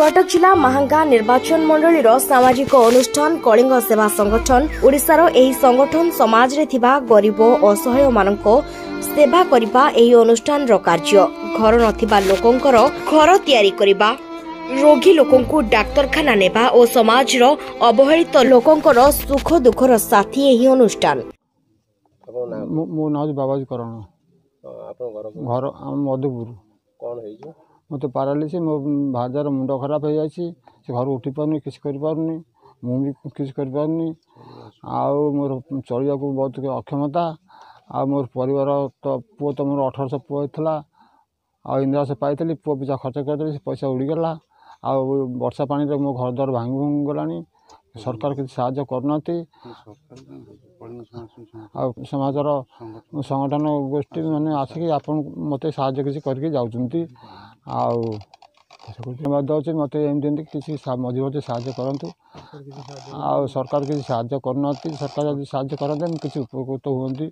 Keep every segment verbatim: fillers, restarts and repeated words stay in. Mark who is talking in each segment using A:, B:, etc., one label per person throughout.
A: कटक जिला महांगा निर्वाचन मंडलीर सामाजिक अनुष्ठान कलिंग सेवा संगठन ओडिशार एही संगठन समाज रे थिबा गरीब असहाय माननको सेवा करिबा एही अनुष्ठान रो कार्य घर नथिबा लोकंकर घर तयारी करिबा रोगी लोकंकु डाक्तरखाना नेबा और समाज रो अवहेलित लोकंकर सुख दुखर साथी एही अनुष्ठान।
B: मो नाम बाबाजी करण घर मधुपुर
C: कौन है
B: मत पारालिस मो भाजार मुंड खराब हो जाए से घर उठी पारनी किसी कर पारनी मु भी किसी कर पारनी आउ मोर चलिया को बहुत अक्षमता आ मोर परिवार तो पुओ तो मोर अठारह सौ पुओ था आ इंदिरा से पाई पुओ पिछा खर्च कर पैसा उड़ीगला आ वर्षा पानी मो घर द्वार भांगी भूंगी गलानी सरकार किसी साहाय्य करना समाजर संगठन गोष्ठी मैंने आसिक आपन मत साहाय्य किसी करके जाऊँगी आउे मत एमती किसी मझे मझे साहाय्य करूँ आ सरकार किसी साहाय्य करना सरकार जब साहाय्य करते किसी उपकृत हुए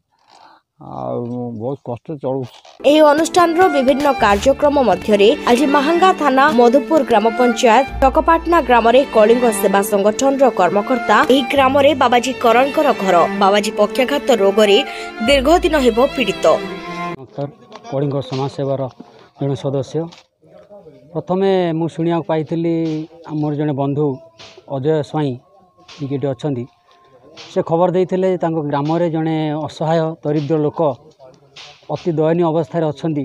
B: बहुत कष्ट चलू।
A: एही अनुष्ठान रो विभिन्न कार्यक्रम मध्यरे आज महांगा थाना मधुपुर ग्राम पंचायत टकपाटना ग्राम रे कलिंग सेवा संगठन रो कर्मकर्ता एही ग्राम रे बाबाजी करणकर घर बाबाजी पक्षाघात रोग रे दीर्घ दिन हेबो पीड़ित
D: कलिंग समाज सेवार जन सदस्य प्रथमे मु शुणिया पाइली आमर जने बंधु अजय स्वाई टिकेट अच्छी से खबर देते ग्राम में जड़े असहाय दरिद्र लोक अति दयनीय अवस्था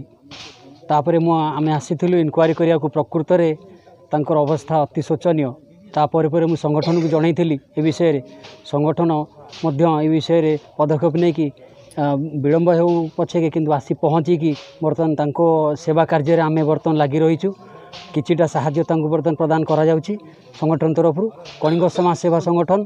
D: अच्छा आम आसीलु इनक्वारी करने को प्रकृत में अवस्था अति शोचनीय तापर पर मुझे संगठन को जनईली ए विषय संगठन ए विषय पदक्षेप नहीं कि विलंब हो पछे कि आसी पहुँचिकी बर्तमान सेवा कार्य आम बर्तमान लगी रहीचु किछिटा साहाय्य बर्तमान प्रदान करा जाउछि संगठन तरफ कलिंग समाज सेवा संगठन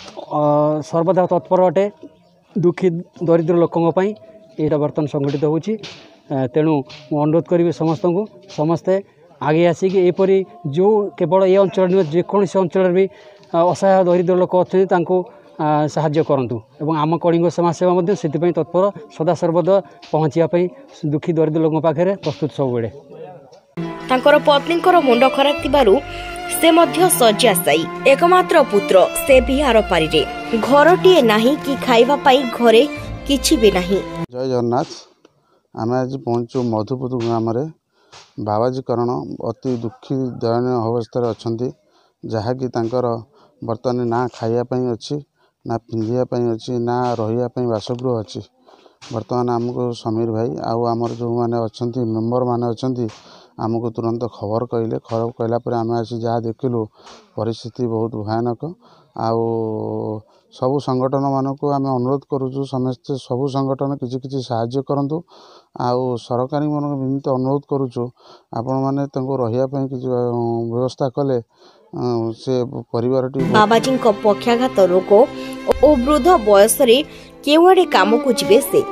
D: सर्वदा तत्पर अटे दुखी दरिद्र लोकों पाई एटा बर्तमान संगठित होछि तेणु अनुरोध करी समस्त को समस्ते आगे आसिक एपरी जो केवल ये अंचल नुहे जेकोसी अंचल भी असहाय दरिद्र लोक अच्छे साहाय्य करंतु एवं आम कलिंग समाज सेवा मध्य से तत्पर सदा सर्वदा पहुँचापी दुखी दरिद्र लोक पाखे प्रस्तुत सब बेले
A: तांकर पत्नीकर मुंड खराब थिबारु से मध्य शଯ୍ୟାଶାୟୀ एकमात्र पुत्र से भी आर पारी रे घरटीए नाही कि खाइबा पाई घरे किछि भी नाही।
C: जय जगन्नाथ आम आज पहुँचु मधुपुर ग्राम रे बाबाजी करण अति दुखी दयनीय अवस्था अच्छा जहाँकि तांकर बर्तमान ना खाइबा अच्छी ना पिंधिया अच्छी ना रही बासगृह अच्छी बर्तमान आमको समीर भाई आउ आमर जो मैंने अच्छा मेम्बर मैंने अच्छा आमको तुरंत खबर कहले खबर कहला पर आम आसी जहाँ देखिलु परिस्थिति बहुत भयानक आउ सबु संगठन मानक आम अनुरोध करुचु समस्ते सबु संगठन किसी किसी साहाय्य करंतु आउ सरकारी मन विनीत अनुरोध करुचु आपण माने तंको रहिया पई किसी व्यवस्था कले से परिवार
A: बाबाजी पक्षाघात रोग और वृद्ध बयस रे केवड़े काम को जीवे से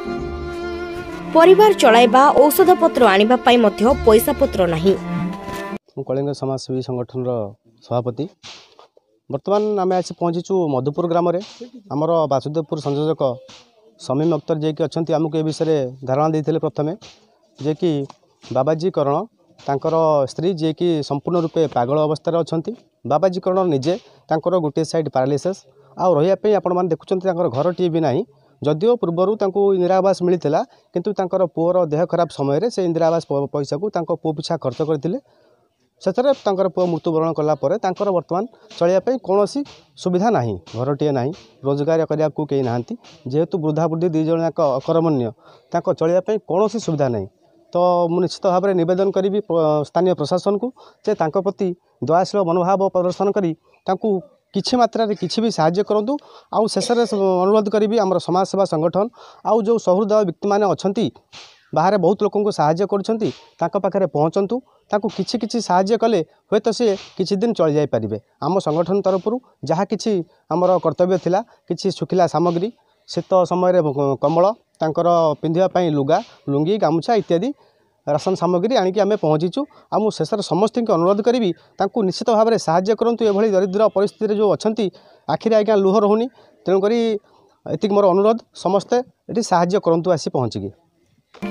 A: परिवार चलाइबा औषध पत्र आनिबा पाई मध्य पैसा पत्र नहीं।
D: कलिंग समाजसेवी संगठन सभापति बर्तमान आम आसी पहुँचीचु मधुपुर ग्राम रे आमर वासुदेवपुर संयोजक समीम अख्तर जी अच्छा आमको ए विषय धारणा देते प्रथमे जे कि बाबाजी करण तांकर स्त्री जे कि संपूर्ण रूपे पागल अवस्था अच्छा बाबाजी करण निजे तांकर गोटे साइड पारालिसिस आ रही आपण मैंने देखुं घर टी भी ना जदिओ पूर्वर इंदिरा आवास मिलता किंतु तांकर पुओर देह खराब समय से इंदिरा आवास पैसा को पुओ पिछा खर्च करते से पुओ मृत्युवरण कलापर बर्तमान चलिया कौन सुविधा ना घरटीए ना रोजगार करने को कहीं ना जेहेतु वृद्धा वृद्धि दुई जन जाक अकर्मण्य चलिया कौन सुविधा ना तो मु निश्चित भाव में नवेदन करी स्थानीय प्रशासन को जे प्रति दयाशील मनोभाव प्रदर्शन करी किछि मात्रा रे किछि भी साहाय्य करंतु आउ शेष अनुरोध करी आम समाज सेवा संगठन आउ जो सहृद व्यक्ति माने अछंती बाहर बहुत लोक को साहाय्य करछंती तांको पाखरे पहुँचंतु तांको किछि किछि साहाय्य कले हुए तो सी किछि दिन चल जाई परिबे आम संगठन तरफ जहाँ किछि आमर कर्तव्य थिला किछि सुखिला सामग्री शीत समय कमल तांकर पिंधिया पई लुगा लुंगी गामुछा इत्यादि राशन सामग्री आणिकी आम पहुँचीचु आ मु शेष समस्त अनुरोध करी निश्चित भाव में साहाय्य करूँ ये दरिद्र परिस्थिति जो अच्छा आखिरी आज्ञा लुह रोनी तेणुक एति मोर अनुरोध समस्ते ये साहाय्य करूँ आसी पहुँचिकी।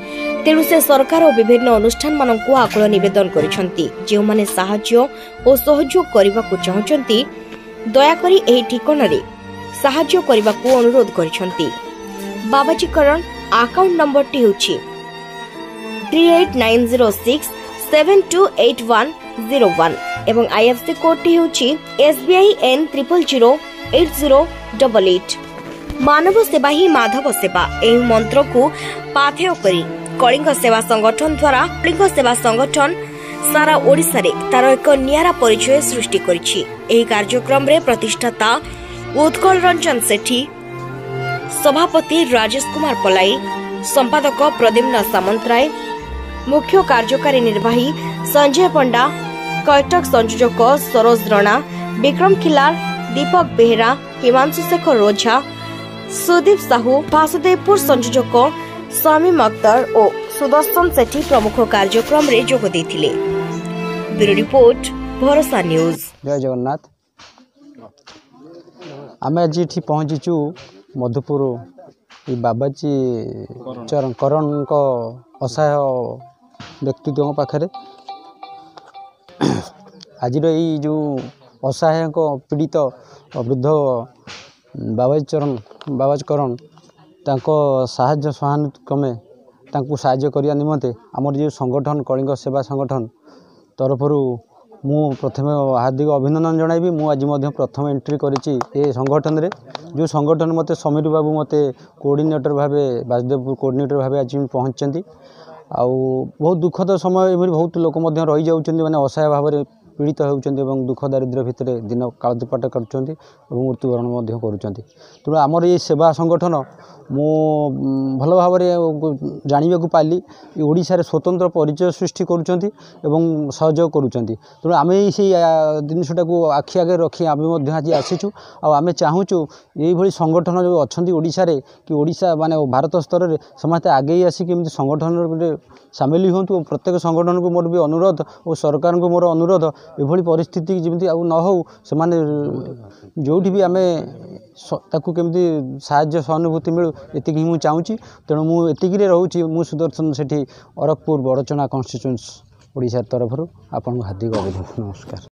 A: तेणु से सरकार और विभिन्न अनुष्ठान मानक आकुल निवेदन करिसेंती जे माने साहाय्य और सहयोग करबा को चाहउचंती दया करी एही ठिकाना रे साहाय्य करबा को अनुरोध करिसेंती। बाबाजी करण अकाउंट नंबर टी होछि three eight nine zero six seven two eight one zero one एवं आईएफसी कोड टी होछि SBI N triple zero eight zero double eight. मानव सेवा ही माधव सेवा एही मंत्र को पाथेय करी कलिंग सेवा संगठन द्वारा कलिंग सेवा संगठन सारा ओडिसा रे तार एक नियारा परिचय सृष्टि करिछि। एही कार्यक्रम रे प्रतिष्ठाता उत्कल रंजन सेठी, सभापति राजेश कुमार पलाई, संपादक प्रद्युम्न सामंतराय, मुख्य कार्यकारी निर्वाही संजय पंडा, कैटक संयोजक सरोज राणा, विक्रम खिलार, दीपक बेहरा, हिमांशु शेखर रोझा, सुदीप साहू, वासुदेवपुर संयोजक शामीम अख्तर और सुदर्शन सेठी प्रमुख कार्यक्रम रे जोग देथिले। Bureau report Bharosa news.
E: जय जगन्नाथ। आम आज ये पहुँचीचु मधुपुर बाबाजी चरण करण को असहाय व्यक्तित्व पाखे आज जो असहाय पीड़ित वृद्ध बाबाजी चरण बाबाजी करण तांको साहाय्य सहानुभूति क्रमे तांको साहाय्य करिया निमंते आमर जो संगठन कलिंग सेवा संगठन तरफर मु प्रथम हार्दिक अभिनंदन जणाइबी। मु आज मध्य प्रथम एंट्री करिछि ए संगठन रे जो संगठन मते समीर बाबू मते कोऑर्डिनेटर भाबे वासुदेवपुर कोऑर्डिनेटर भाबे आज पहुंचचंती। आउ बहुत दुखद समय एमरी बहुत लोक मध्य रही जाउचंती माने असहाय भाबरे पीड़ित होउचंती एवं दुख दारिद्र्य भितर दिन कालदीपाट करुचंती एवं मृत्युवरण मध्य करुचंती। तेणु आमर ये सेवा संगठन मु भल भाव जाना को पाली ओडिशा रे स्वतंत्र परिचय सृष्टि करुचंती एवं सहयोग करुचंती। तेणु आम से जिनटा को आखि आगे रखी आम आज आसीचु आम चाहूँ ये संगठन जो अच्छा ओडिशा रे कि ओडिशा माने भारत स्तर में समस्ते आगे आसिक संगठन सामिल हूँ। प्रत्येक संगठन को मोर भी अनुरोध और सरकार को मोर अनुरोध एभली परिस्थिति जमी आउ न हो से जो भी आम ताकू केमती साहाय्य सहानुभूति मिलू एति ही मुझे चाहूँगी। तेणु मुझे रोचे मु सुदर्शन सेठी अरखपुर बड़चना कन्स्टिट्यूएंसी ओडिशा तरफ आपन हार्दिक अभिनंदन नमस्कार।